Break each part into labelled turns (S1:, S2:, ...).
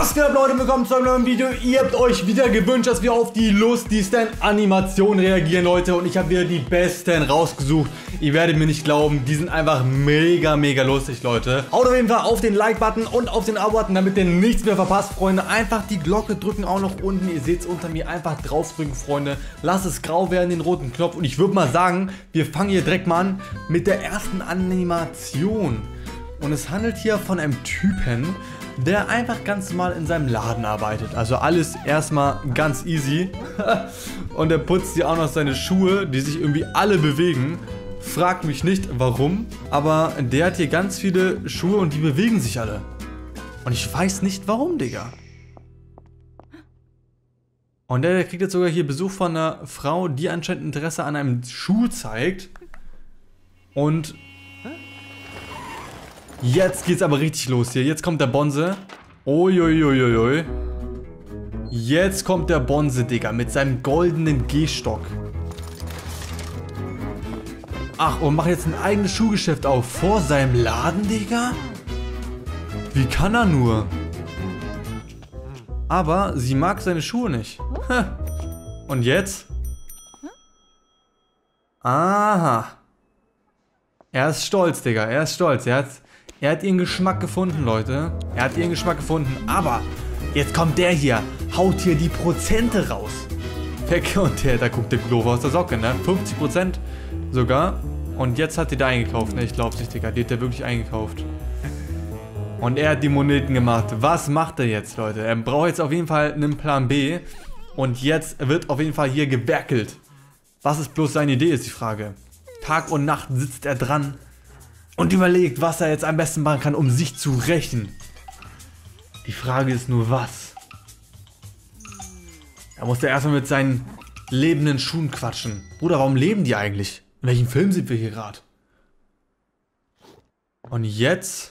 S1: Was geht ab, Leute? Willkommen zu einem neuen Video. Ihr habt euch wieder gewünscht, dass wir auf die lustigsten Animationen reagieren, Leute. Und ich habe wieder die besten rausgesucht. Ihr werdet mir nicht glauben, die sind einfach mega, mega lustig, Leute. Haut auf jeden Fall auf den Like-Button und auf den Abo-Button, damit ihr nichts mehr verpasst, Freunde. Einfach die Glocke drücken, auch noch unten. Ihr seht es unter mir. Einfach draufdrücken, Freunde. Lasst es grau werden, den roten Knopf. Und ich würde mal sagen, wir fangen hier direkt mal an mit der ersten Animation. Und es handelt hier von einem Typen, der einfach ganz normal in seinem Laden arbeitet. Also alles erstmal ganz easy. Und er putzt hier auch noch seine Schuhe, die sich irgendwie alle bewegen. Fragt mich nicht, warum. Aber der hat hier ganz viele Schuhe und die bewegen sich alle. Und ich weiß nicht, warum, Digga. Und der kriegt jetzt sogar hier Besuch von einer Frau, die anscheinend Interesse an einem Schuh zeigt. Und jetzt geht's aber richtig los hier. Jetzt kommt der Bonze. Uiuiuiui. Jetzt kommt der Bonze, Digga, mit seinem goldenen Gehstock. Ach, und macht jetzt ein eigenes Schuhgeschäft auf. Vor seinem Laden, Digga? Wie kann er nur? Aber sie mag seine Schuhe nicht. Und jetzt? Aha. Er ist stolz, Digga. Er ist stolz. Er hat ihren Geschmack gefunden, Leute. Er hat ihren Geschmack gefunden. Aber jetzt kommt der hier. Haut hier die Prozente raus. Weg. Und da guckt der Glover aus der Socke, ne? 50% sogar. Und jetzt hat die da eingekauft, ne? Ich glaub's nicht, Digga. Die hat der wirklich eingekauft. Und er hat die Moneten gemacht. Was macht er jetzt, Leute? Er braucht jetzt auf jeden Fall einen Plan B. Und jetzt wird auf jeden Fall hier gewerkelt. Was ist bloß seine Idee, ist die Frage. Tag und Nacht sitzt er dran und überlegt, was er jetzt am besten machen kann, um sich zu rächen. Die Frage ist nur, was? Da muss er erstmal mit seinen lebenden Schuhen quatschen. Bruder, warum leben die eigentlich? In welchem Film sind wir hier gerade? Und jetzt?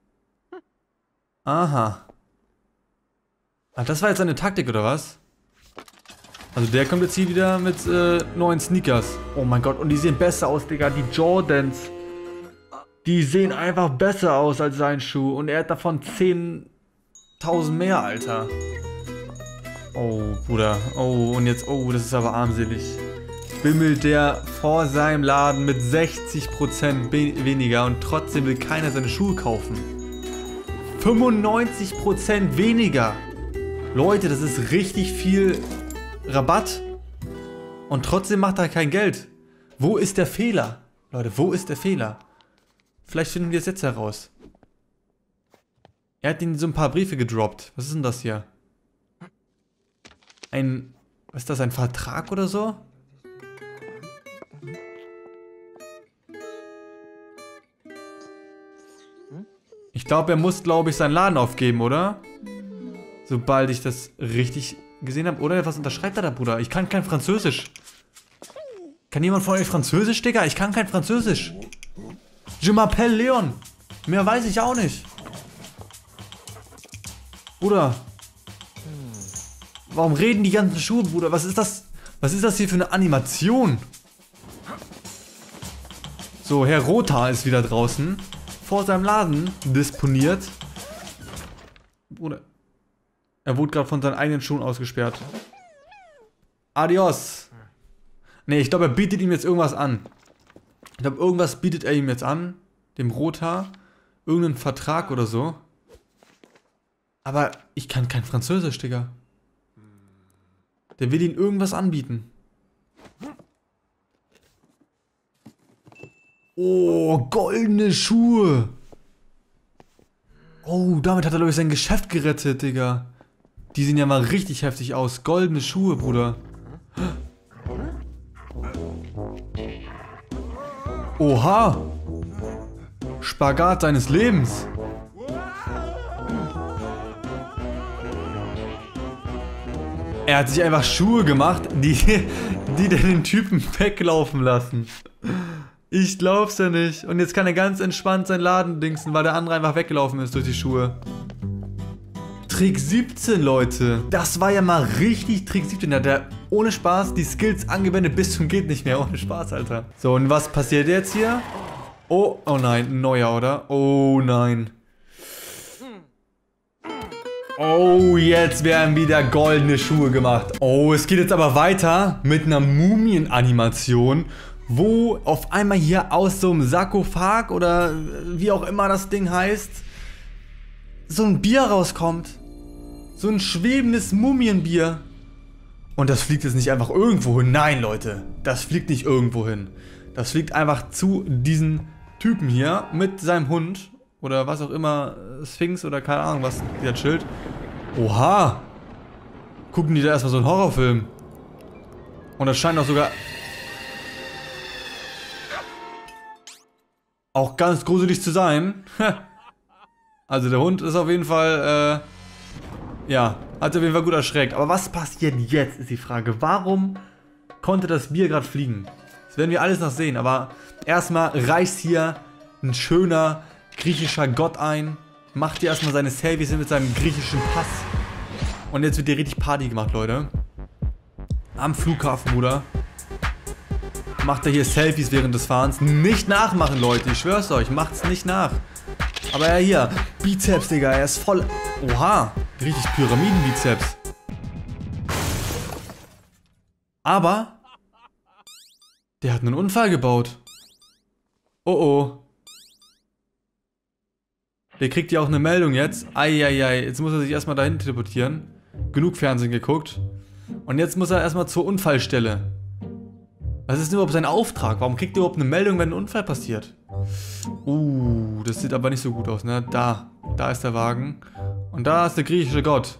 S1: Aha. Ach, das war jetzt eine Taktik, oder was? Also der kommt jetzt hier wieder mit neuen Sneakers. Oh mein Gott, und die sehen besser aus, Digga. Die Jordans. Die sehen einfach besser aus als sein Schuh. Und er hat davon 10.000 mehr, Alter. Oh, Bruder. Oh, und jetzt, oh, das ist aber armselig. Bimmelt der vor seinem Laden mit 60% weniger und trotzdem will keiner seine Schuhe kaufen. 95% weniger. Leute, das ist richtig viel Rabatt. Und trotzdem macht er kein Geld. Wo ist der Fehler? Leute, wo ist der Fehler? Vielleicht finden wir es jetzt heraus. Er hat ihnen so ein paar Briefe gedroppt. Was ist denn das hier? Was ist das, ein Vertrag oder so? Ich glaube, er muss, seinen Laden aufgeben, oder? Sobald ich das richtig gesehen habe. Oder was unterschreibt er da, Bruder? Ich kann kein Französisch. Kann jemand von euch Französisch, Digga? Ich kann kein Französisch. Je m'appelle Leon. Mehr weiß ich auch nicht. Bruder. Warum reden die ganzen Schuhe, Bruder? Was ist das? Was ist das hier für eine Animation? So, Herr Rothaar ist wieder draußen. Vor seinem Laden disponiert. Bruder. Er wurde gerade von seinen eigenen Schuhen ausgesperrt. Adios. Ne, ich glaube, er bietet ihm jetzt irgendwas an. Ich glaube, irgendwas bietet er ihm jetzt an. Dem Rothaar. Irgendeinen Vertrag oder so. Aber ich kann kein Französisch, Digga. Der will ihm irgendwas anbieten. Oh, goldene Schuhe. Oh, damit hat er, glaube ich, sein Geschäft gerettet, Digga. Die sehen ja mal richtig heftig aus. Goldene Schuhe, Bruder. Oha. Spagat seines Lebens. Er hat sich einfach Schuhe gemacht, die den Typen weglaufen lassen. Ich glaub's ja nicht. Und jetzt kann er ganz entspannt seinen Laden dingsen, weil der andere einfach weggelaufen ist durch die Schuhe. Trick 17, Leute. Das war ja mal richtig Trick 17. Da hat er ohne Spaß die Skills angewendet bis zum geht nicht mehr. Ohne Spaß, Alter. So, und was passiert jetzt hier? Oh nein, ein neuer, oder? Oh nein. Oh, jetzt werden wieder goldene Schuhe gemacht. Oh, es geht jetzt aber weiter mit einer Mumien-Animation, wo auf einmal hier aus so einem Sarkophag oder wie auch immer das Ding heißt, so ein Bier rauskommt. So ein schwebendes Mumienbier. Und das fliegt jetzt nicht einfach irgendwo hin. Nein, Leute, das fliegt nicht irgendwo hin. Das fliegt einfach zu diesen Typen hier mit seinem Hund. Oder was auch immer, Sphinx oder keine Ahnung, was dieser chillt. Oha! Gucken die da erstmal so einen Horrorfilm. Und das scheint auch sogar auch ganz gruselig zu sein. Also der Hund ist auf jeden Fall, ja, hat auf jeden Fall gut erschreckt. Aber was passiert jetzt, ist die Frage. Warum konnte das Bier gerade fliegen? Das werden wir alles noch sehen. Aber erstmal reißt hier ein schöner griechischer Gott ein. Macht hier erstmal seine Selfies mit seinem griechischen Pass. Und jetzt wird hier richtig Party gemacht, Leute. Am Flughafen, Bruder. Macht er hier Selfies während des Fahrens. Nicht nachmachen, Leute. Ich schwör's euch. Macht's nicht nach. Aber ja, hier. Bizeps, Digga. Er ist voll... Oha. Richtig Pyramidenbizeps. Aber... der hat einen Unfall gebaut. Oh oh. Der kriegt ja auch eine Meldung jetzt. Eieiei. Jetzt muss er sich erstmal dahin teleportieren. Genug Fernsehen geguckt. Und jetzt muss er erstmal zur Unfallstelle. Was ist denn überhaupt sein Auftrag? Warum kriegt er überhaupt eine Meldung, wenn ein Unfall passiert? Das sieht aber nicht so gut aus, ne? Da ist der Wagen. Und da ist der griechische Gott.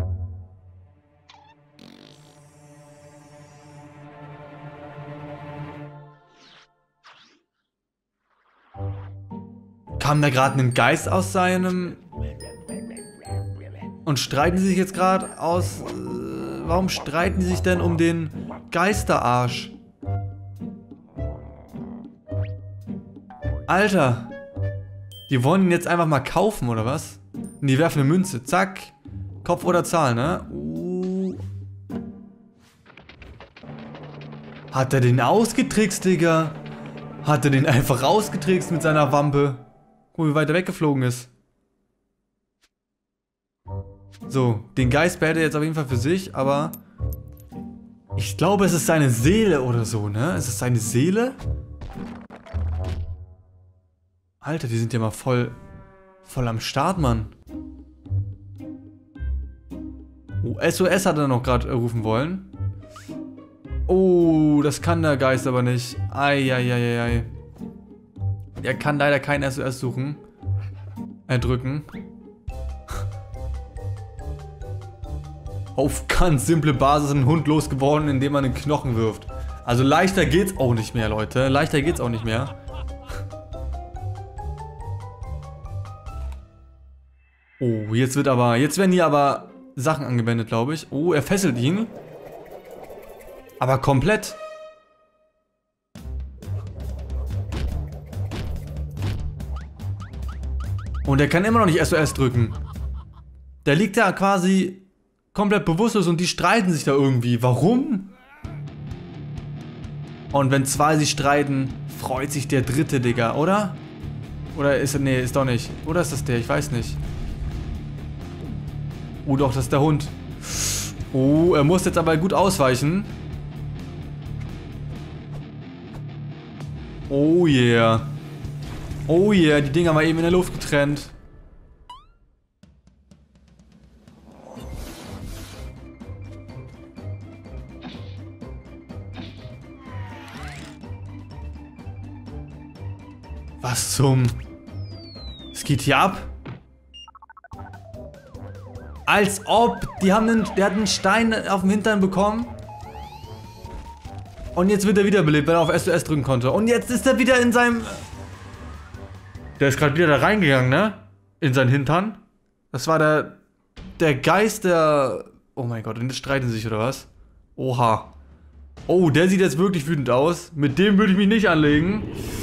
S1: Kam da gerade ein Geist aus seinem... Und streiten sie sich jetzt gerade aus... warum streiten sie sich denn um den Geisterarsch? Alter! Die wollen ihn jetzt einfach mal kaufen, oder was? Und die werfen eine Münze. Zack. Kopf oder Zahl, ne? Hat er den ausgetrickst, Digga? Hat er den einfach rausgetrickst mit seiner Wampe? Guck mal, wie weit er weggeflogen ist. So, den Geist behält er jetzt auf jeden Fall für sich, aber... ich glaube, es ist seine Seele oder so, ne? Ist es seine Seele? Alter, die sind ja mal voll am Start, Mann. Oh, SOS hat er noch gerade rufen wollen. Oh, das kann der Geist aber nicht. Eieieiei. Er kann leider kein SOS suchen. Drücken. Auf ganz simple Basis ein Hund losgeworden, indem man einen Knochen wirft. Also leichter geht's auch nicht mehr, Leute. Leichter geht's auch nicht mehr. Oh, jetzt werden hier aber Sachen angewendet, glaube ich. Oh, er fesselt ihn. Aber komplett. Und er kann immer noch nicht SOS drücken. Der liegt da quasi komplett bewusstlos und die streiten sich da irgendwie. Warum? Und wenn zwei sich streiten, freut sich der dritte, Digga, oder? Oder ist er... nee, ist doch nicht. Oder ist das der? Ich weiß nicht. Oh doch, das ist der Hund. Oh, er muss jetzt aber gut ausweichen. Oh yeah. Oh yeah, die Dinger mal eben in der Luft getrennt. Was zum... es geht hier ab? Als ob, der hat einen Stein auf dem Hintern bekommen. Und jetzt wird er wiederbelebt, weil er auf SOS drücken konnte. Und jetzt ist er wieder in seinem... der ist gerade wieder da reingegangen, ne? In seinen Hintern. Das war der Geist, der... oh mein Gott, und jetzt streiten sie sich, oder was? Oha. Oh, der sieht jetzt wirklich wütend aus. Mit dem würde ich mich nicht anlegen.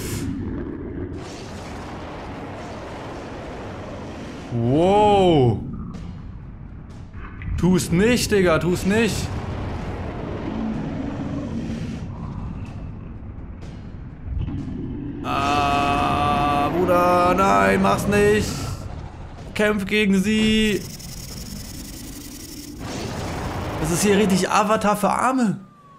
S1: Wow. Tu's nicht, Digga, tu's nicht. Bruder, nein, mach's nicht. Kämpf gegen sie. Das ist hier richtig Avatar für Arme.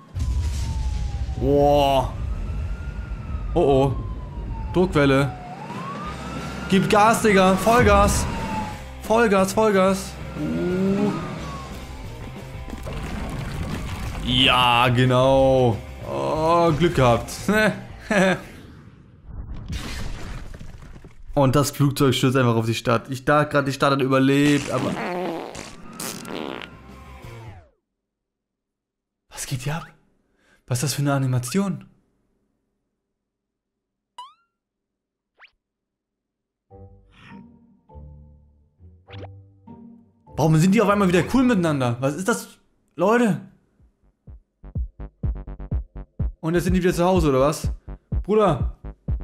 S1: Boah. Oh oh. Druckwelle. Gib Gas, Digga. Vollgas. Vollgas, Vollgas. Ja, genau. Oh, Glück gehabt. Und das Flugzeug stürzt einfach auf die Stadt. Ich dachte gerade, die Stadt hat überlebt, aber... Was geht hier ab? Was ist das für eine Animation? Warum sind die auf einmal wieder cool miteinander? Was ist das? Leute? Und jetzt sind die wieder zu Hause, oder was? Bruder.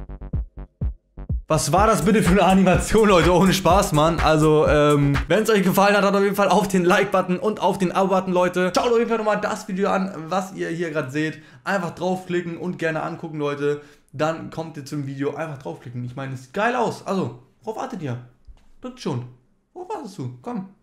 S1: Was war das bitte für eine Animation, Leute? Ohne Spaß, Mann. Also, wenn es euch gefallen hat, auf jeden Fall auf den Like-Button und auf den Abo-Button, Leute. Schaut auf jeden Fall nochmal das Video an, was ihr hier gerade seht. Einfach draufklicken und gerne angucken, Leute. Dann kommt ihr zum Video. Einfach draufklicken. Ich meine, es sieht geil aus. Also, worauf wartet ihr? Das schon. Worauf wartest du? Komm.